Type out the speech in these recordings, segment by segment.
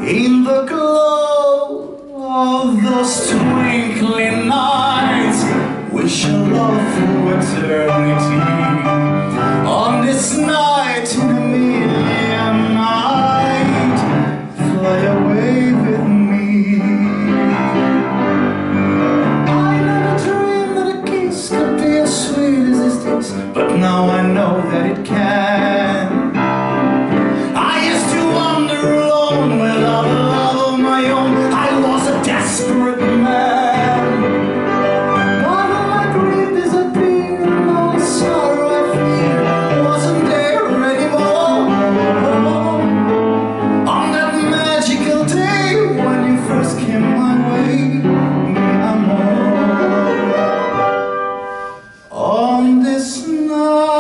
In the glow of those twinkling nights, we shall love for eternity. On this night in a million night, fly away with me. I never dreamed that a kiss could be as sweet as this, but now I know that it can. I used to wander alone without a love of my own. I was a desperate man. But all my grief disappeared, and all the sorrow I feared wasn't there anymore. On that magical day when you first came my way, mi amor. On this night,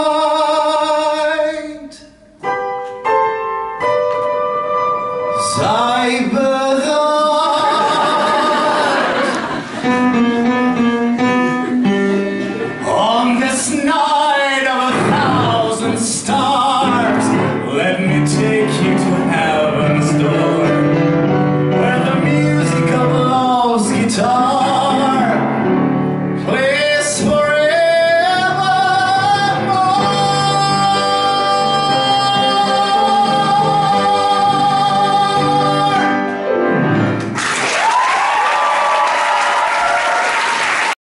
Cyber